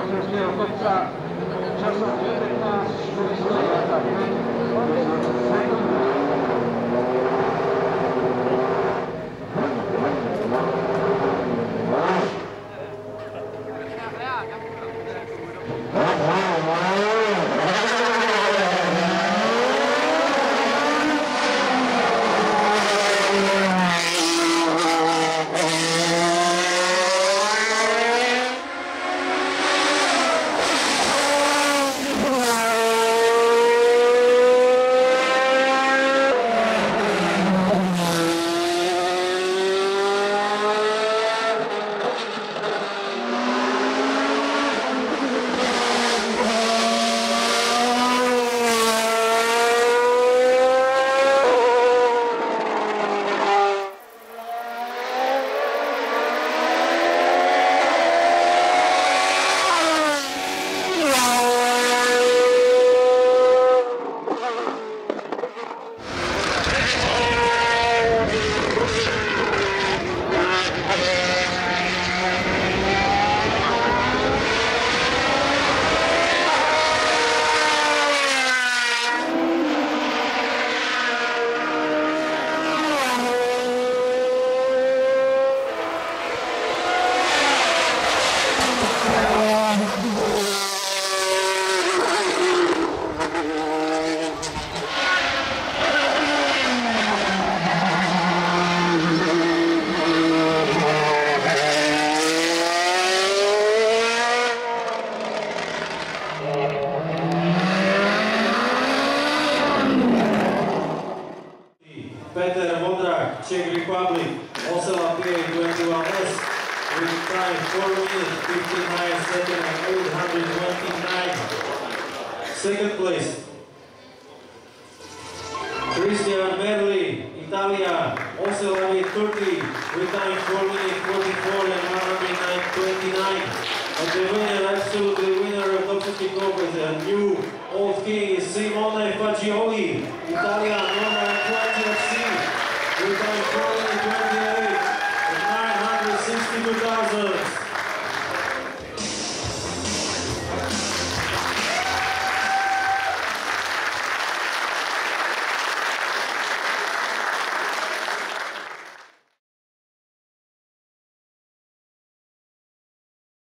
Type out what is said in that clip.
Peter Modrak, Czech Republic, Osela PA21S, with time 4 minutes, 59 seconds and 829. Second place, Christian Merli, Italia, Osela V30, with time 4 minutes, 44 and 109.29. And the winner, absolutely winner of Top 50 Cup is a new old king, Simone Fagioli, Italian.